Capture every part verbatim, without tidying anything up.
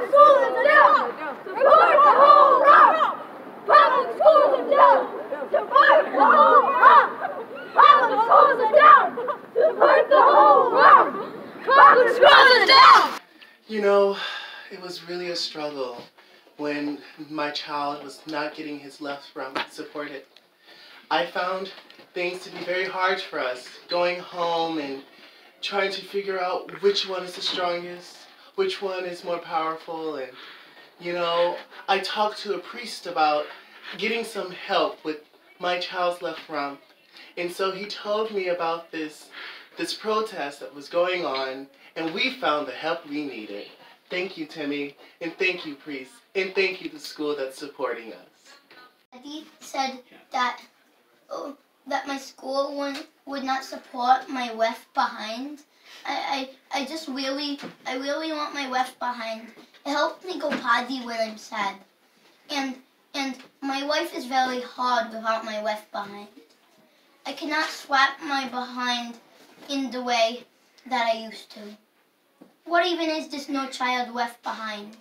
Public schools are down! Support the whole rump! Public schools are down! Support the whole rump! Public schools are down! Support the whole rump! Public schools are down! You know, it was really a struggle when my child was not getting his left rump supported. I found things to be very hard for us, going home and trying to figure out which one is the strongest, which one is more powerful, and you know, I talked to a priest about getting some help with my child's left rump, and so he told me about this this protest that was going on, and we found the help we needed. Thank you, Timmy, and thank you, priest, and thank you, the school that's supporting us. Daddy said that oh, that my school would, would not support my left behind. I, I, I just really, I really want my left behind. It helped me go potty when I'm sad. And, and my life is very hard without my left behind. I cannot slap my behind in the way that I used to. What even is this no child left behind?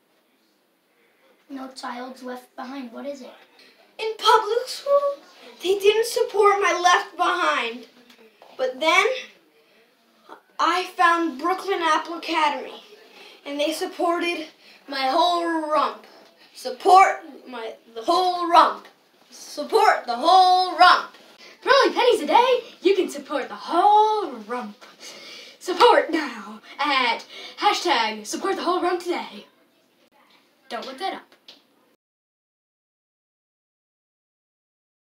No child's left behind, what is it? In public school, they didn't support my left behind. But then, I found Brooklyn Apple Academy, and they supported my whole rump. Support my the whole rump. Support the whole rump. For only pennies a day, you can support the whole rump. Support now at hashtag support the whole rump today. Don't look that up.